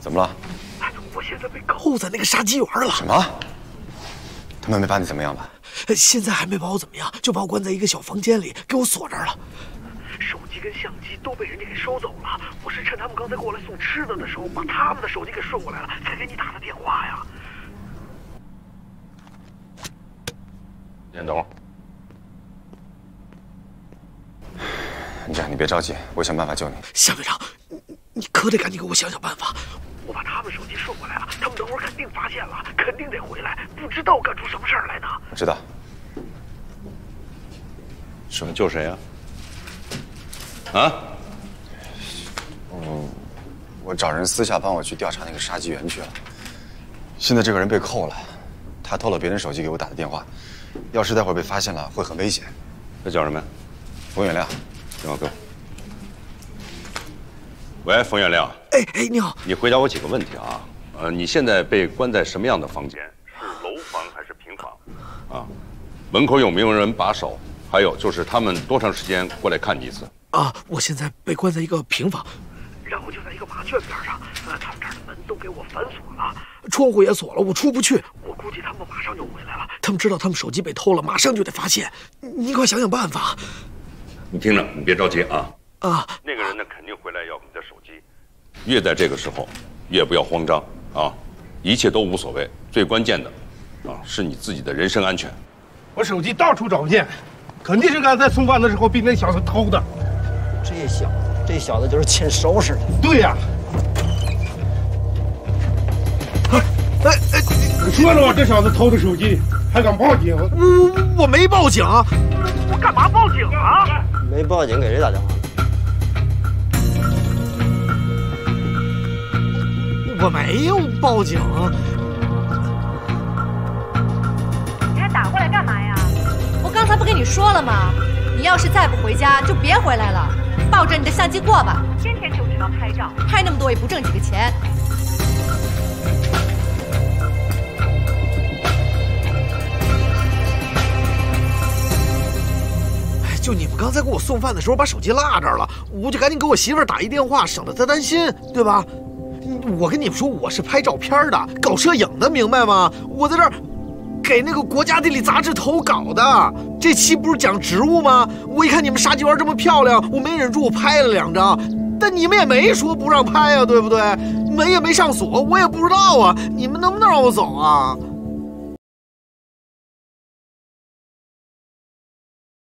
怎么了？ 我现在被扣在那个杀鸡园了。 什么？他们没把你怎么样吧？ 现在还没把我怎么样，就把我关在一个小房间里，给我锁这儿了。手机跟相机都被人家给收走了。我是趁他们刚才过来送吃的的时候，把他们的手机给顺过来了，才给你打的电话呀。 先等会儿。 你这样，你别着急，我想办法救你。 夏队长，你可得赶紧给我想想办法。我把他们手机顺过来了，他们等会儿肯定发现了，肯定得回来，不知道干出什么事儿来呢。 我知道。 说救谁呀？啊？ 我找人私下帮我去调查那个杀鸡园去了。现在这个人被扣了，他偷了别人手机给我打的电话，要是待会儿被发现了，会很危险。 他叫什么呀？ 冯远亮。 电话给我。喂，冯远亮。 哎，你好。 你回答我几个问题啊？你现在被关在什么样的房间？是楼房还是平房？啊，门口有没有人把守？还有就是他们多长时间过来看你一次？ 啊，我现在被关在一个平房，然后就在一个马圈边上。他们这儿的门都给我反锁了，窗户也锁了，我出不去。我估计他们马上就回来了，他们知道他们手机被偷了，马上就得发现。你快想想办法。 你听着，你别着急啊。 啊， 那个人呢肯定回来要你的手机，越在这个时候，越不要慌张啊，一切都无所谓，最关键的，是你自己的人身安全。 我手机到处找不见，肯定是刚才送饭的时候被那小子偷的。 这小子就是欠收拾的。 对呀。你说了，这小子偷的手机还敢报警？ 我没报警，我干嘛报警啊？ 没报警，给谁打电话？ 我没有报警。 你还打过来干嘛呀？我刚才不跟你说了吗？你要是再不回家，就别回来了。抱着你的相机过吧，天天就知道拍照，拍那么多也不挣几个钱。 就你们刚才给我送饭的时候把手机落这儿了，我就赶紧给我媳妇儿打一电话，省得她担心，对吧？我跟你们说，我是拍照片的，搞摄影的，明白吗？我在这儿给那个国家地理杂志投稿的，这期不是讲植物吗？我一看你们杀鸡园这么漂亮，我没忍住，我拍了2张。但你们也没说不让拍啊，对不对？门也没上锁，我也不知道啊。你们能不能让我走啊？